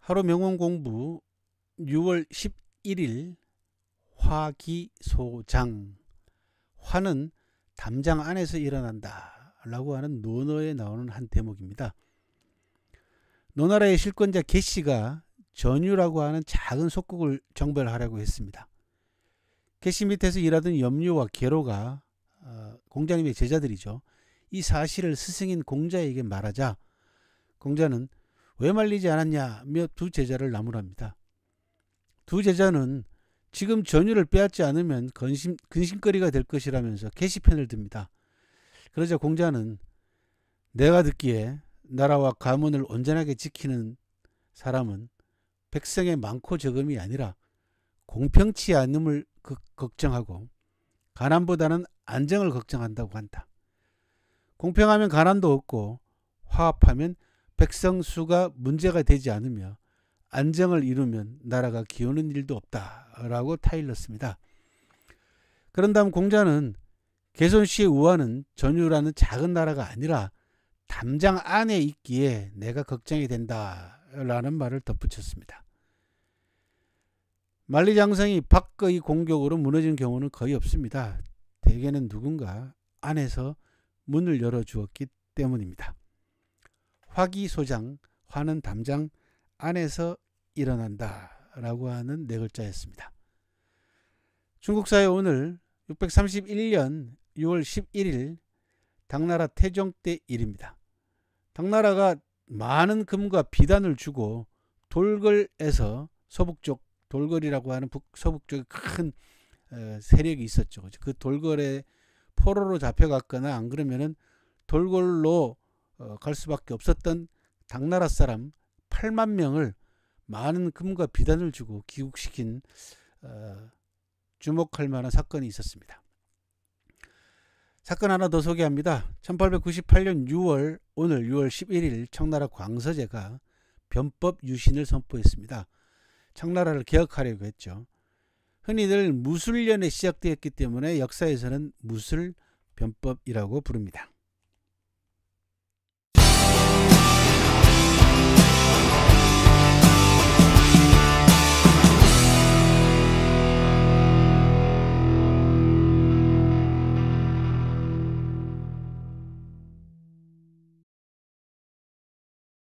하루 명언 공부 6월 11일 화기소장. 화는 담장 안에서 일어난다 라고 하는 논어에 나오는 한 대목입니다. 노나라의 실권자 개씨가 전유라고 하는 작은 속국을 정벌하려고 했습니다. 개씨 밑에서 일하던 염류와 계로가 공자님의 제자들이죠. 이 사실을 스승인 공자에게 말하자 공자는 왜 말리지 않았냐며 두 제자를 나무랍니다. 두 제자는 지금 전유를 빼앗지 않으면 근심거리가 될 것이라면서 개씨 편을 듭니다. 그러자 공자는 내가 듣기에 나라와 가문을 온전하게 지키는 사람은 백성의 많고 적음이 아니라 공평치 않음을 걱정하고 가난보다는 안정을 걱정한다고 한다. 공평하면 가난도 없고 화합하면 백성 수가 문제가 되지 않으며 안정을 이루면 나라가 기우는 일도 없다라고 타일렀습니다. 그런 다음 공자는 개손씨의 우환은 전유라는 작은 나라가 아니라 담장 안에 있기에 내가 걱정이 된다라는 말을 덧붙였습니다. 만리장성이 밖의 공격으로 무너진 경우는 거의 없습니다. 대개는 누군가 안에서 문을 열어주었기 때문입니다. 화기소장, 화는 담장 안에서 일어난다 라고 하는 네 글자였습니다. 중국사회 오늘 631년 6월 11일 당나라 태종 때 일입니다. 당나라가 많은 금과 비단을 주고 돌걸에서 서북쪽 돌걸이라고 하는 서북쪽에 큰 세력이 있었죠. 그 돌걸에 포로로 잡혀갔거나 안 그러면은 돌걸로 갈 수밖에 없었던 당나라 사람 8만 명을 많은 금과 비단을 주고 귀국시킨 주목할 만한 사건이 있었습니다. 사건 하나 더 소개합니다. 1898년 6월 오늘 6월 11일 청나라 광서제가 변법 유신을 선포했습니다. 청나라를 개혁하려고 했죠. 흔히들 무술년에 시작되었기 때문에 역사에서는 무술변법이라고 부릅니다.